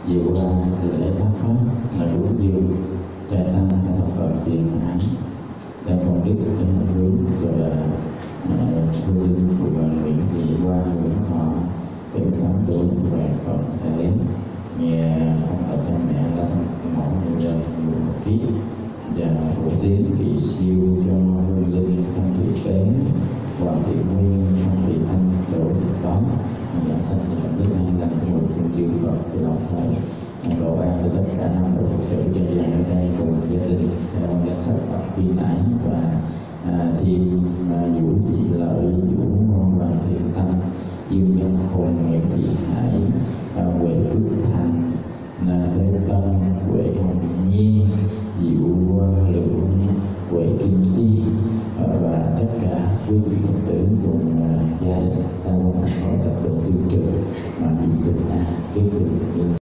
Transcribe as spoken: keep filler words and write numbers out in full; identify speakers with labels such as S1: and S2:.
S1: vừa qua thì lễ tháp pháp là đủ dương trai tăng hay thập phật tiền hải đem công đức đến hành hướng và hương linh của bà Nguyễn Thị Hoa Nguyễn Thọ bảy mươi tám tuổi và còn thể nghe ông bà cha mẹ lâm mẫu nhân dân mười một kiếp và phổ tiến kỳ siêu cho hương linh Phan Thị Tế, Hoàng Thị Nguyên, Phan Thị Anh, Đỗ Thị Tóm giảng sanh cho cảm đức an lành trong một phương chư Phật từ đồng thời cầu an cho tất cả năm độ Phật tử trên dàn ở đây cùng gia đình theo danh sách Phật Phi Nãi và à, Thiên à, Vũ Thị Lợi, Vũ Ngon Hoàng Thiện Tâm, Dương Nhân Hồn